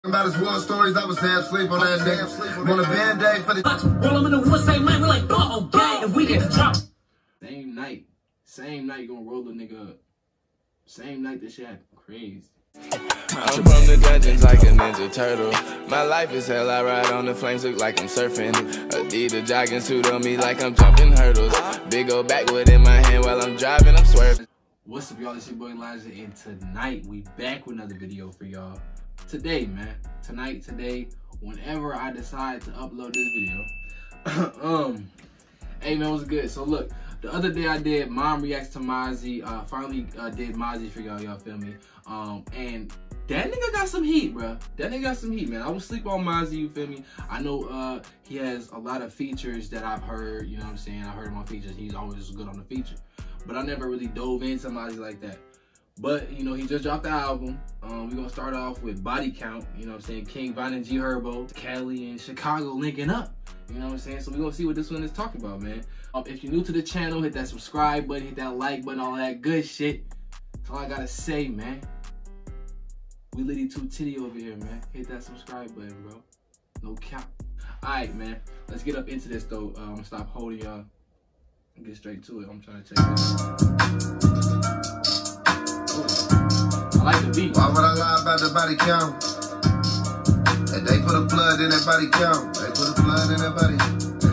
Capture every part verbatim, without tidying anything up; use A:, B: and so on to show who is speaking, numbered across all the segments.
A: About his war stories, I was half asleep on that nigga. On a band-aid for the
B: roll him in the woods, same night, we like, oh, okay, if we get the drop.
C: Same night, same night, gonna roll the nigga up. Same night, this shit happened crazy.
D: I'm from the dungeons like a ninja turtle. My life is hell, I ride on the flames, look like I'm surfing. Adidas jogging suit on me like I'm jumping hurdles. Big old backwood in my hand while I'm driving, I'm swerving.
C: What's up, y'all? It's your boy Elijah, and tonight we back with another video for y'all. Today, man, tonight, today, whenever I decide to upload this video, um, hey man, what's good? So look, the other day I did Mom Reacts to Mozzie, uh, finally uh, did Mozzie for y'all, y'all feel me? Um, and that nigga got some heat, bro. That nigga got some heat, man. I was sleep on Mozzie, you feel me? I know uh, he has a lot of features that I've heard, you know what I'm saying? I heard him on features, he's always good on the feature. But I never really dove into Mozzie like that. But, you know, he just dropped the album. Um, we're going to start off with Body Count. You know what I'm saying? King Von and G Herbo, Cali and Chicago linking up. You know what I'm saying? So we're going to see what this one is talking about, man. Um, if you're new to the channel, hit that subscribe button, hit that like button, all that good shit. That's all I got to say, man. We Liddy two Titty over here, man. Hit that subscribe button, bro. No cap. All right, man. Let's get up into this, though. Uh, I'm going to stop holding y'all and get straight to it. I'm trying to check this. I like the beat.
A: Why would I lie about the body count? And they put a blood in that body count. They put a blood in that body.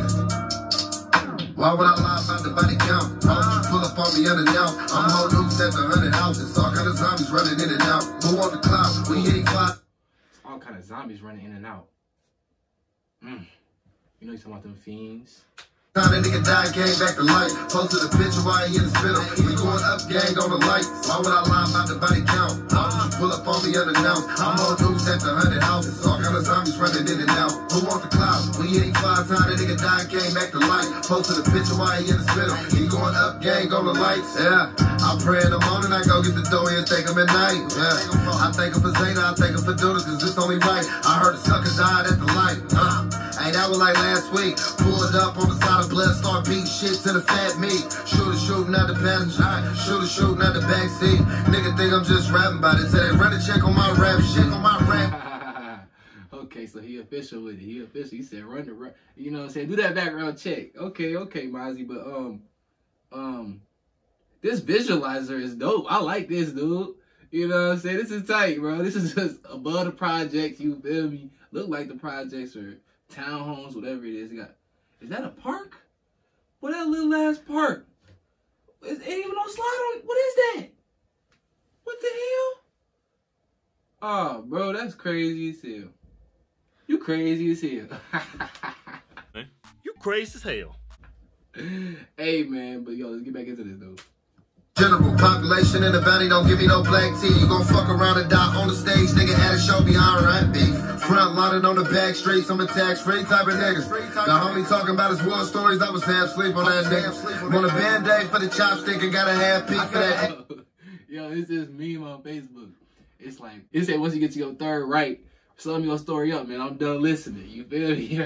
A: Why would I lie about the body count? Why would you pull up on me unannounced? I'm whole news at the hundred houses. All kind of zombies running in and out. Who on the cloud? We eighty-five.
C: All kind of zombies running in and out. Mm. You know you're talking about them fiends.
A: Time that nigga died, came back to life. Posted a picture while he in the spittle. We going up, gang on the lights. Why would I lie about the body count? Why would you pull up on me unannounced? I'm on news at the hundred houses. All kind of zombies running in and out. Who want the cloud? We eighty-five. Time that nigga died, came back to life. Posted a picture while he in the spittle. We going up, gang on the lights. Yeah. I pray in the morning, I go get the dough and take him at night. Yeah. I thank him for Zayna, I thank him for Doodle, cause this only right. I heard a sucker died at the light. Uh. Hey, that was like last week. Pulled up on the side of blood, start beating shit to the fat meat. Shooter shooting at the passenger, shooter shooting at the backseat. Nigga think I'm just rapping about it. Say they run a check on my rap, shit on my rap.
C: Okay, so he official with it. He official. He said run the rap. You know what I'm saying? Do that background check. Okay, okay, Mozzie. But um, um, this visualizer is dope. I like this, dude. You know what I'm saying? This is tight, bro. This is just above the projects. You feel me? Look like the projects or townhomes, whatever it is. You got. Is that a park? What that little ass park? Is ain't even no slide on it. What is that? What the hell? Oh, bro, that's crazy as hell. You crazy as hell.
E: You crazy as hell.
C: Hey, man, but yo, let's get back into this, though.
A: General population in the valley, don't give me no black tea. You gon' fuck around and die on the stage, nigga. Had a show behind rap beef. Front loaded on the back streets, I'm a tax free type of nigga. The homie talking about his war stories, I was half asleep on that nigga. On a band-aid for the chopstick and got a half piece for that.
C: Yo, it's this meme on Facebook. It's like, it said once you get to your third right, sum your story up, man. I'm done listening. You feel me?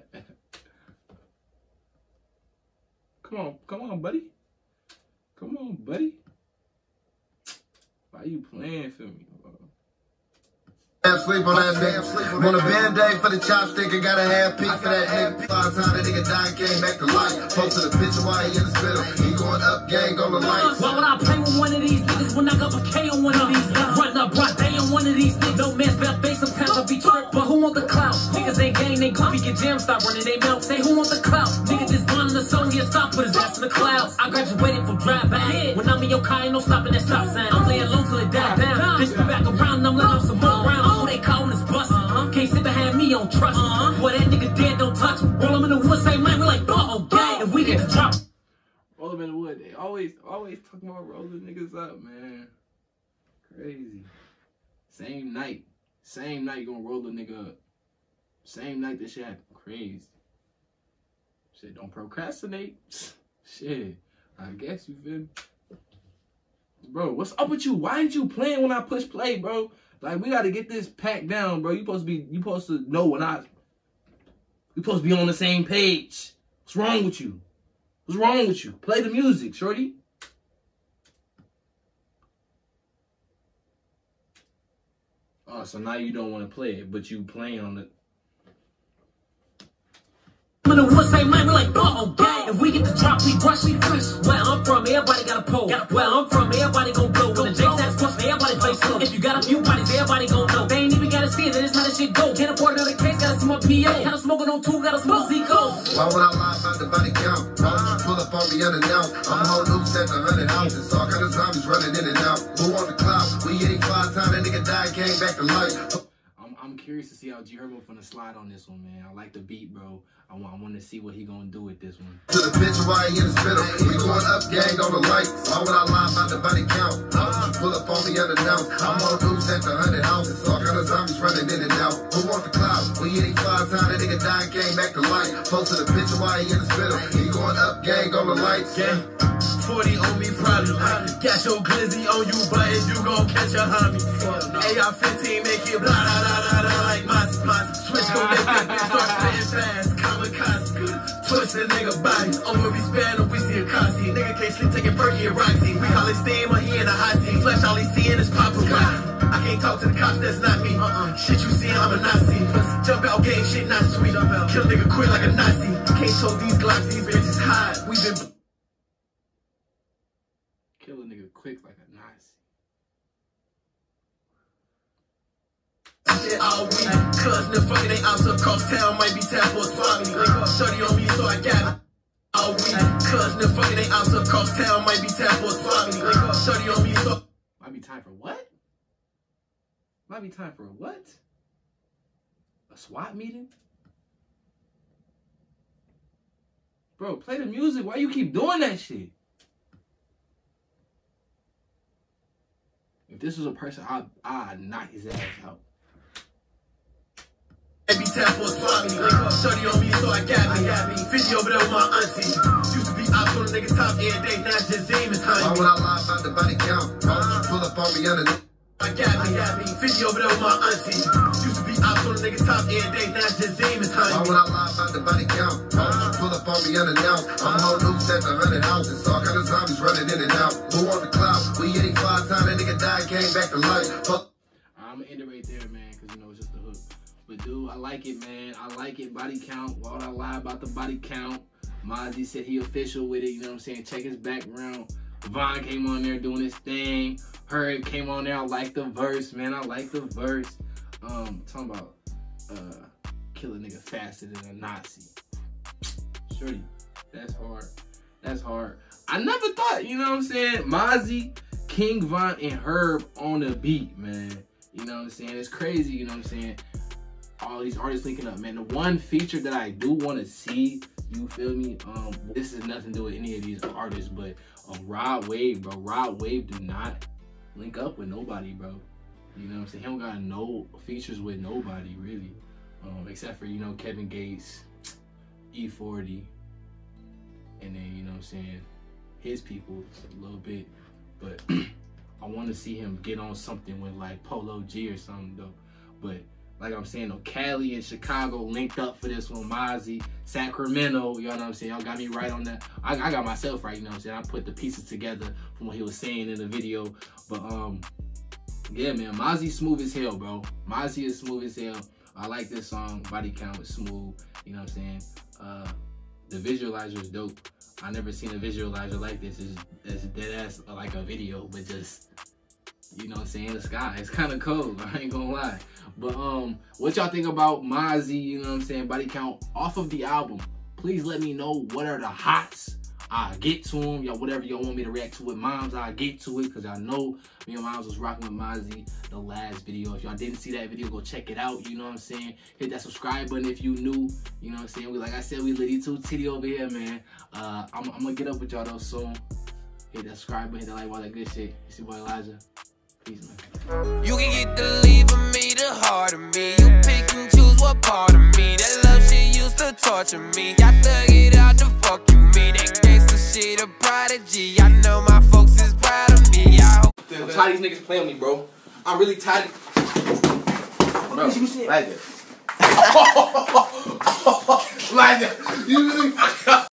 C: Come on, come on, buddy. Come on, buddy. Why you playing for me, bro?
A: Half sleep on that nigga. On a band-aid for the chopstick and got a half piece for that nigga. Five times that nigga died, came back to life. Posted a picture while he in the spittle. He going up, gang on the lights.
B: Why would I play with one of these niggas when I got a K on one of these? Run up, right day on one of these niggas. No man's bad face, sometimes I be tripped. But who want the clout? Niggas ain't gang, they goofy, get jammed, stop running they mouth. Say who want the clout? Nigga just running the song, he'll stop, put his ass in the clouds. I graduated from drive-by. When I'm in your car, ain't no stopping that stop sign. I'm laying low till it die down. Bitch, me back around, I'm letting off some more rounds. Who they callin' this bus? Uh-huh. Can't sit behind me on trust. Uh-huh. Boy, that nigga dead, don't touch him. Roll him in the woods, same night, we like, oh, okay, if we get the drop.
C: Roll them in the wood. They always, always talking about rolling niggas up, man. Crazy. Same night. Same night you gonna roll a nigga up. Same night this shit happened. Crazy. Shit, don't procrastinate. Shit. I guess you feel me? Bro, what's up with you? Why ain't you playing when I push play, bro? Like, we gotta get this packed down, bro. You supposed to be, you supposed to know when I, you supposed to be on the same page. What's wrong with you? What's wrong with you? Play the music, shorty. Oh, so now you don't want to play it, but you playing on the...
B: When the woods say man, we like, uh-oh, gang. If we get the drop, we rush, we push. Where I'm from, everybody got a pole. Where I'm from, everybody gon' blow. When the Jake's ass question, everybody play slow. If you got a few bodies, everybody gon' know. They ain't even gotta see it, that is how this shit go. Can't afford another case, gotta see my P O. Kinda smoking on two, gotta smoke Zico.
A: Why would I lie about the body count? Why would you pull up on me unannounced? I'm a whole new set of hundred houses. All kind of zombies running in and out. Who on the cloud? We eighty-five times, that nigga died, came back to life.
C: I'm, I'm curious to see how G Herbo finna slide on this one, man. I like the beat, bro. I want, I want to see what he gonna do with this one.
A: To the picture while he in the spittle. We going up, gang, on the lights. Why would I lie about the body count? Why would you pull up on me unannounced? I'm on news at the hundred houses. All kind of zombies running in and out. Who want the cloud? We eighty-five times, that nigga died, came back to life. Posted a picture while he in the spittle. We going up, gang, on the lights.
F: Gang. forty on me, probably. Got your glizzy on you, but if you gon' catch a homie. A R fifteen make it blah, blah, blah, blah, blah, like Mossy, Mossy. Switch gon' make that bitch start spitting fast. Kamikaze. Twist a nigga body. Over we span or we see a Kasi. Nigga can't sleep taking Perky and Roxy. We call it steam or he in a hot seat. Flesh all he seeing is paparazzi. I can't talk to the cops, that's not me. Uh-uh. Shit you see, I'm a Nazi. Jump out game, shit not sweet. Kill a nigga quick like a Nazi. Can't told these Glocks, these bitches hide. We been...
C: Kill a nigga quick like a Nazi.
F: Shit all week. Cuz the fucking they ops across town might be tap for a swami. thirty on me, so I got it. All week. Cuz the fucking they ops across town might be tap for a swami. thirty on me, so...
C: Might be time for what? Might be time for what? A SWAT meeting? Bro, play the music. Why you keep doing that shit? If this was a person, I'd, I'd knock his ass out.
F: Every tap for a swami. thirty on me, so I got me. Got me. fifty over there with my auntie. Used to be ops on the nigga top every day. Now it's just demons, honey.
A: Why would I lie about the body count? Why would you pull up on me underneath?
F: I got me, got me. fifty over there with my auntie. Used to be ops on the nigga top every day. Now it's just demons, honey.
A: Why would I lie about the body count? Why would you pull up on me unannounced? I'm a whole new set of hundred houses. All kind of zombies running in and out. Who on the cloud? We eighty-five times, that nigga died, came back to life. Fuck.
C: I'm gonna end it right there, man, because you know it's just a hook. But dude, I like it, man. I like it. Body count. Why would I lie about the body count? Mozzie said he official with it. You know what I'm saying? Check his background. Von came on there doing his thing. Herb came on there. I like the verse, man. I like the verse. Um, talking about uh, kill a nigga faster than a Nazi. Shorty, that's hard. That's hard. I never thought, you know what I'm saying? Mozzie, King Von, and Herb on the beat, man. You know what I'm saying? It's crazy, you know what I'm saying? All these artists linking up, man. The one feature that I do want to see, you feel me? Um, this has nothing to do with any of these artists, but um, Rod Wave, bro. Rod Wave do not link up with nobody, bro. You know what I'm saying? He don't got no features with nobody, really. Um, except for, you know, Kevin Gates, E forty, and then, you know what I'm saying, his people a little bit. But I want to see him get on something with, like, Polo G or something, though. But like I'm saying, though, Cali and Chicago linked up for this one. Mozzie, Sacramento, you know what I'm saying? Y'all got me right on that. I, I got myself right, you know what I'm saying? I put the pieces together from what he was saying in the video. But, um, yeah, man, Mozzie smooth as hell, bro. Mozzie is smooth as hell. I like this song. Body count is smooth, you know what I'm saying? Uh, the visualizer is dope. I never seen a visualizer like this. It's, it's dead ass like a video, but just, you know what I'm saying, in the sky. It's kind of cold, I ain't gonna lie. But um, what y'all think about Mozzie, you know what I'm saying, Body Count off of the album? Please let me know what are the hots. I'll get to them. Y'all, whatever y'all want me to react to with Moms, I'll get to it, because y'all know me and Moms was rocking with Mozzie the last video. If y'all didn't see that video, go check it out, you know what I'm saying? Hit that subscribe button if you new, you know what I'm saying? We, like I said, we litty too titty over here, man. Uh, I'm, I'm gonna get up with y'all though soon. Hit that subscribe button, hit that like, all that good shit. It's your boy Elijah. Peace, man.
D: You can get the leave of me, the heart of me. You pick and choose what part of me. That love shit used to torture me. I thug it out to fuck you me. That gangsta shit a prodigy. I know my folks is proud of me. I hope
C: I'm tired of these niggas playing with me, bro. I'm really tired. Bro, like that. Like that. You really